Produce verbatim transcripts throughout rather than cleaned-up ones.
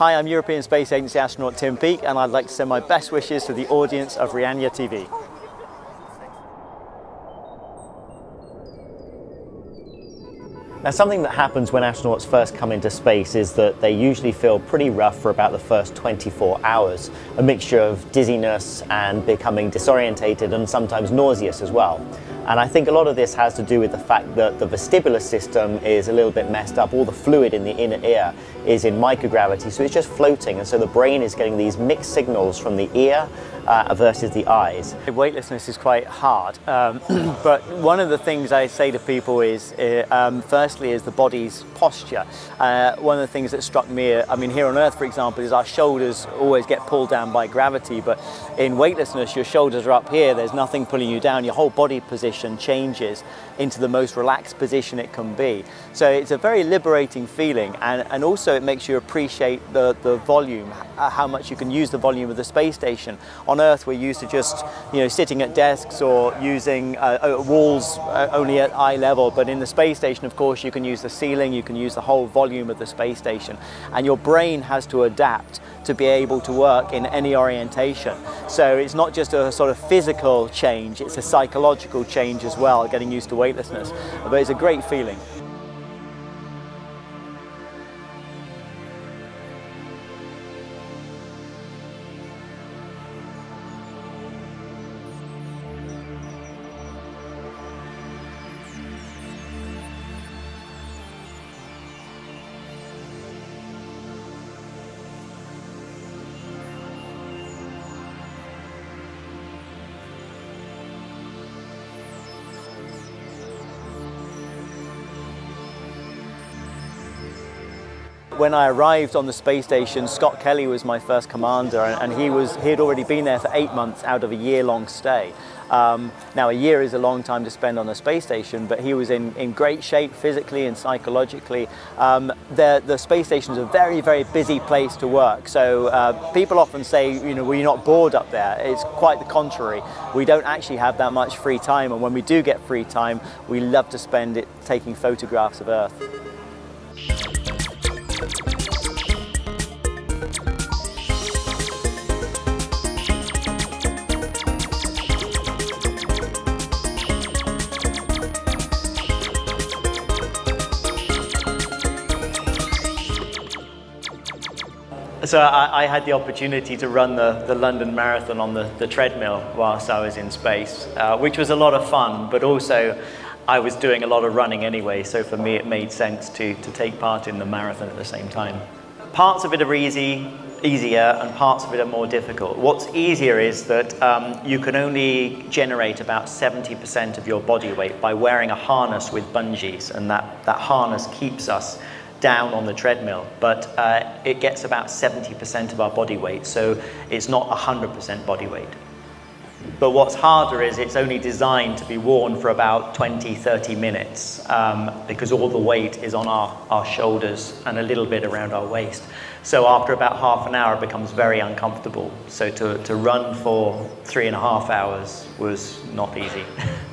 Hi, I'm European Space Agency astronaut Tim Peake, and I'd like to send my best wishes to the audience of Urania T V. Now, something that happens when astronauts first come into space is that they usually feel pretty rough for about the first twenty-four hours, a mixture of dizziness and becoming disorientated and sometimes nauseous as well. And I think a lot of this has to do with the fact that the vestibular system is a little bit messed up. All the fluid in the inner ear is in microgravity, so it's just floating, and so the brain is getting these mixed signals from the ear uh, versus the eyes. Weightlessness is quite hard, um, but one of the things I say to people is, uh, um, firstly, is the body's posture. Uh, one of the things that struck me, I mean, here on Earth, for example, is our shoulders always get pulled down by gravity, but in weightlessness, your shoulders are up here, there's nothing pulling you down, your whole body position changes into the most relaxed position it can be. So it's a very liberating feeling, and, and also it makes you appreciate the, the volume, how much you can use the volume of the space station. On Earth, we're used to just, you know, sitting at desks or using uh, walls uh, only at eye level, but in the space station, of course, you can use the ceiling, you can use the whole volume of the space station, and your brain has to adapt to be able to work in any orientation. So it's not just a sort of physical change, it's a psychological change as well, getting used to weightlessness. But it's a great feeling. When I arrived on the space station, Scott Kelly was my first commander, and he was he had already been there for eight months out of a year-long stay. Um, now, a year is a long time to spend on a space station, but he was in, in great shape physically and psychologically. Um, the, the space station is a very, very busy place to work. So uh, people often say, you know, well, you're not bored up there. It's quite the contrary. We don't actually have that much free time, and when we do get free time, we love to spend it taking photographs of Earth. So I, I had the opportunity to run the, the London Marathon on the, the treadmill whilst I was in space, uh, which was a lot of fun, but also I was doing a lot of running anyway, so for me it made sense to, to take part in the marathon at the same time. Parts of it are easy, easier, and parts of it are more difficult. What's easier is that um, you can only generate about seventy percent of your body weight by wearing a harness with bungees, and that, that harness keeps us down on the treadmill, but uh, it gets about seventy percent of our body weight, so it's not one hundred percent body weight. But what's harder is it's only designed to be worn for about twenty, thirty minutes um, because all the weight is on our, our shoulders and a little bit around our waist. So after about half an hour, it becomes very uncomfortable. So to, to run for three and a half hours was not easy.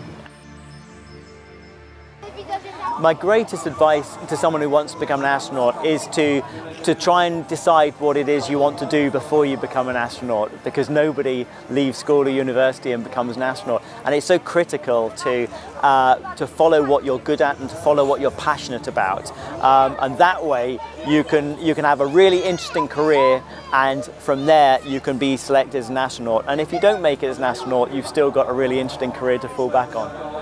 My greatest advice to someone who wants to become an astronaut is to, to try and decide what it is you want to do before you become an astronaut, because nobody leaves school or university and becomes an astronaut. And it's so critical to, uh, to follow what you're good at and to follow what you're passionate about. Um, and that way you can, you can have a really interesting career, and from there you can be selected as an astronaut. And if you don't make it as an astronaut, you've still got a really interesting career to fall back on.